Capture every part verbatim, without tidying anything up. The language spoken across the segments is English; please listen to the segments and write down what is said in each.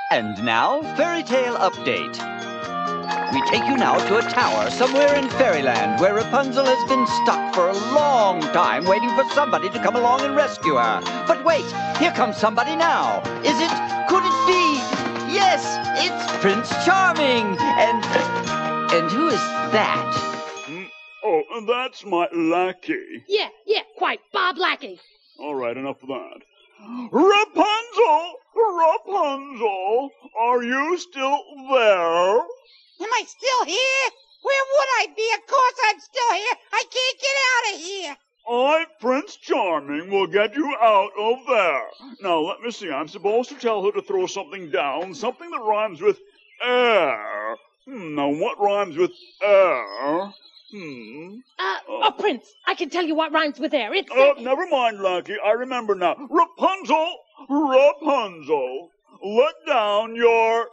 And now, fairy tale update. We take you now to a tower somewhere in fairyland where Rapunzel has been stuck for a long time waiting for somebody to come along and rescue her. But wait, here comes somebody now. Is it? Could it be? Yes, it's Prince Charming. And, and who is that? Mm, oh, that's my lackey. Yeah, yeah, quite, Bob Lackey. All right, enough of that. Rapunzel! Rapunzel! Are you still there? Am I still here? Where would I be? Of course I'm still here. I can't get out of here. I, Prince Charming, will get you out of there. Now, let me see. I'm supposed to tell her to throw something down, something that rhymes with air. Hmm, now, what rhymes with air? Hmm. Uh, oh, Prince, I can tell you what rhymes with air. It's... Oh, uh, never mind, Lackey. I remember now. Rapunzel! Rapunzel! Let down your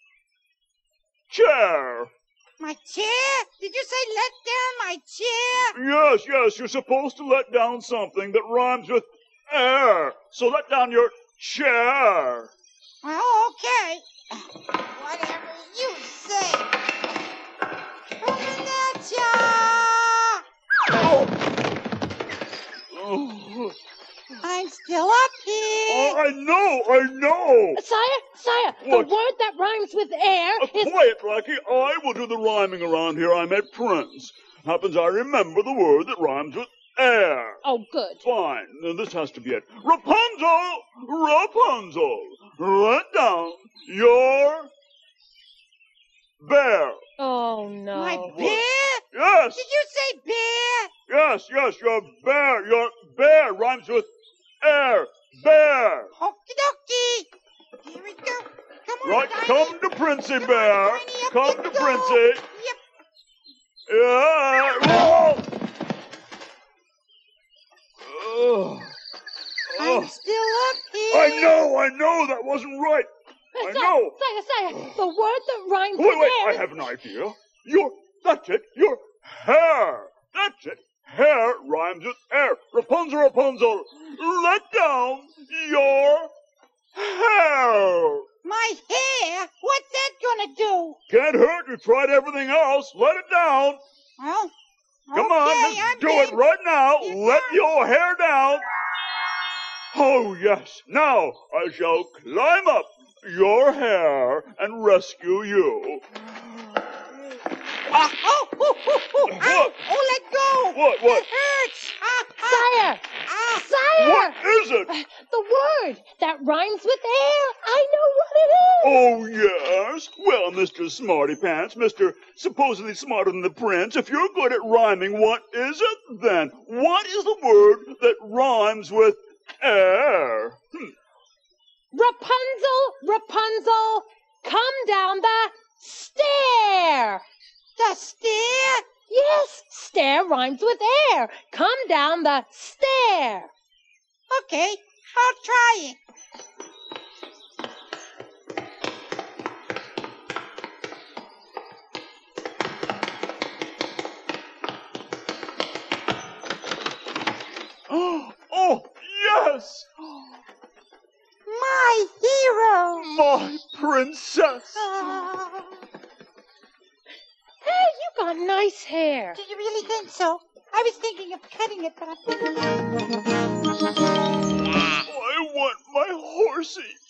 chair. My chair? Did you say let down my chair? Yes, yes. You're supposed to let down something that rhymes with air. So let down your chair. Oh, okay. Whatever you say. Open that chair. Oh. Oh. I'm still up here. Oh, I know, I know. Sire, sire, What? the word that rhymes with air Uh, is... quiet, Lackey. I will do the rhyming around here. I'm a prince. Happens I remember the word that rhymes with air. Oh, good. Fine. Now this has to be it. Rapunzel! Rapunzel! Let down your bear. Oh, no. My bear? Yes, Did you say bear? yes, yes, your bear. Your bear rhymes with air. Bear. Okie dokie. Here we go. Come on, Right, Tiny. come to Princey Come Bear. on, Tiny, up Come you to go. Princey. Yep. Yeah. Whoa. Oh. I'm Oh. still up here. I know, I know, that wasn't right. I Sire, know. Sire, sire, the word that rhymes Wait, with wait, air... I have an idea. Your, that's it, your hair. That's it. Hair rhymes with air. Rapunzel, Rapunzel, let down your hair. My hair? What's that gonna do? Can't hurt, you tried everything else. Let it down. Well, Come okay, on, let's I'm do game. it right now. Here Let comes. your hair down. Oh, yes. Now I shall climb up your hair and rescue you. Ah, oh, oh, oh, oh, ow, What? oh, let go. What, what? It hurts. Ah, ah, Sire, ah. sire! What is it? The word that rhymes with air. I know what it is. Oh, yes. Well, Mister Smarty Pants, Mister supposedly smarter than the prince, if you're good at rhyming, what is it then? What is the word that rhymes with air? Hmm. Rapunzel, Rapunzel, come down the stair. The stair? Yes, stair rhymes with air. Come down the stair. Okay, I'll try it. Oh, oh, yes! My hero. My princess! Ah. Hey, you got nice hair. Do you really think so? I was thinking of cutting it, but I'm... I want my horsey.